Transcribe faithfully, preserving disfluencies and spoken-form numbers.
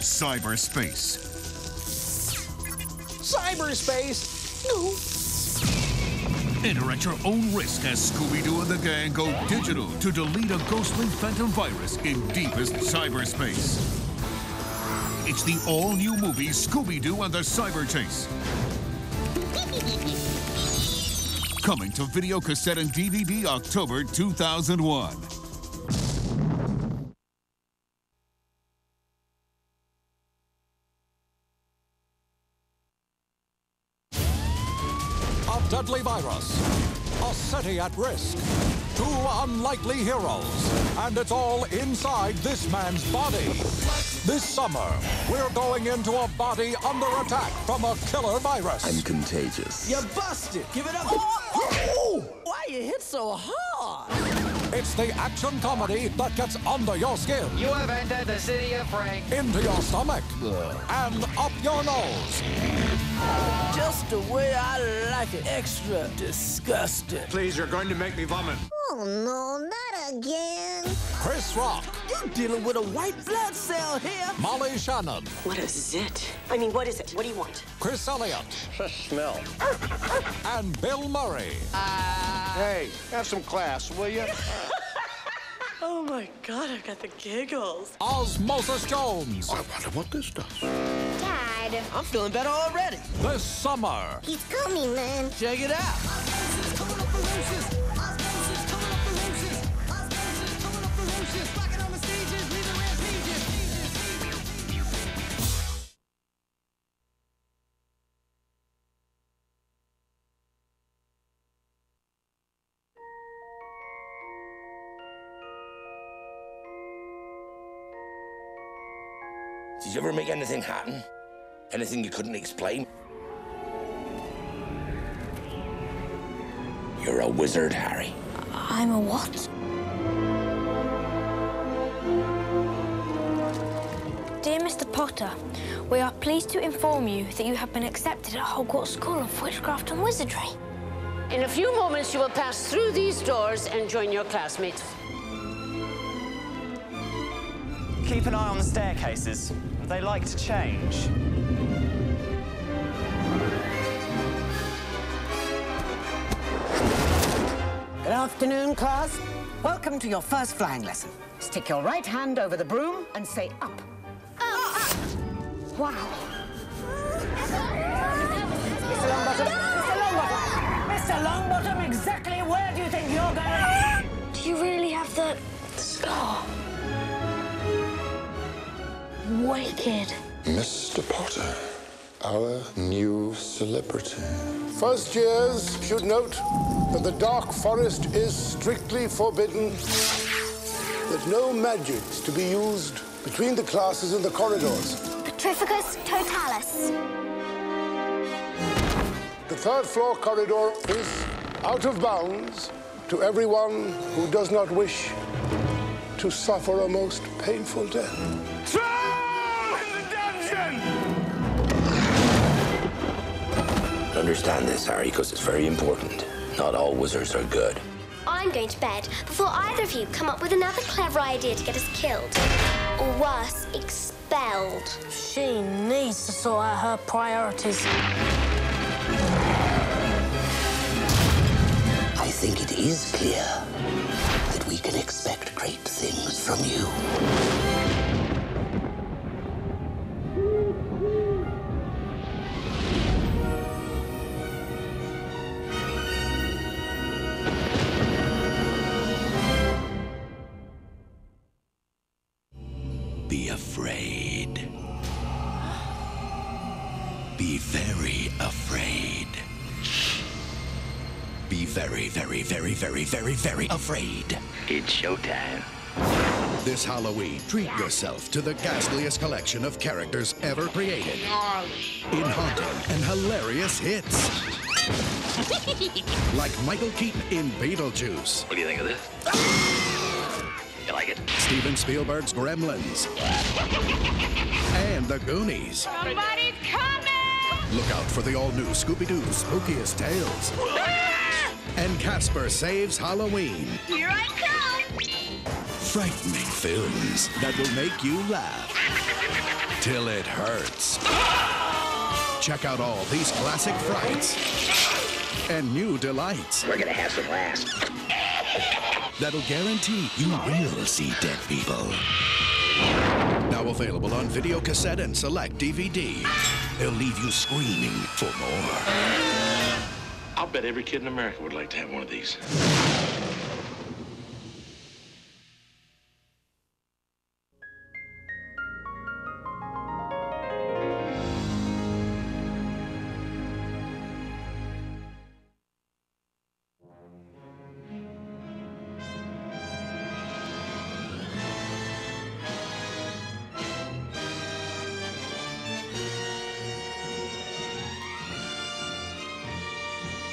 cyberspace. Cyberspace? No. Enter at your own risk as Scooby-Doo and the gang go digital to delete a ghostly phantom virus in deepest cyberspace. It's the all-new movie Scooby-Doo and the Cyber Chase. Coming to video cassette and D V D October two thousand one. A deadly virus, a city at risk, two unlikely heroes, and it's all inside this man's body. This summer, we're going into a body under attack from a killer virus. I'm contagious. You're busted. Give it up. Oh, oh, why you hit so hard? It's the action comedy that gets under your skin. You have entered the city of Frank. Into your stomach. Ugh. And up your nose. Just the way I like it. Extra disgusting. Please, you're going to make me vomit. Oh, no, not again. Chris Rock. You're dealing with a white blood cell here. Molly Shannon. What is it? I mean, what is it? What do you want? Chris Elliott. Smell. And Bill Murray. Uh... Hey, have some class, will you? Oh, my God, I've got the giggles. Osmosis Jones. I wonder what this does. Dad. I'm feeling better already. This summer. He's coming, man. Check it out. Did you ever make anything happen? Anything you couldn't explain? You're a wizard, Harry. I'm a what? Dear Mister Potter, we are pleased to inform you that you have been accepted at Hogwarts School of Witchcraft and Wizardry. In a few moments, you will pass through these doors and join your classmates. Keep an eye on the staircases. They like to change. Good afternoon, class. Welcome to your first flying lesson. Stick your right hand over the broom and say up. Oh, up. Wow. Mister Longbottom, Mister Longbottom, Mister Longbottom, exactly where do you think you're going? Do you really have the scar? Wicked. Mister Potter, our new celebrity. First years should note that the Dark Forest is strictly forbidden, that no magic's to be used between the classes in the corridors. Petrificus totalis. The third floor corridor is out of bounds to everyone who does not wish to suffer a most painful death. Understand this, Harry, because it's very important. Not all wizards are good. I'm going to bed before either of you come up with another clever idea to get us killed. Or worse, expelled. She needs to sort out her priorities. I think it is clear that we can expect great things from you. Be afraid. Be very afraid. Be very, very, very, very, very, very afraid. It's showtime. This Halloween, treat yourself to the ghastliest collection of characters ever created. In haunting and hilarious hits. Like Michael Keaton in Beetlejuice. What do you think of this? You like it? Steven Spielberg's Gremlins. And The Goonies. Somebody's coming! Look out for the all-new Scooby-Doo Spookiest Tales. And Casper Saves Halloween. Here I come! Frightening films that will make you laugh. till it hurts. Check out all these classic frights and new delights. We're gonna have some laughs. That'll guarantee you will see dead people. Now available on video cassette and select D V D. They'll leave you screaming for more. I'll bet every kid in America would like to have one of these.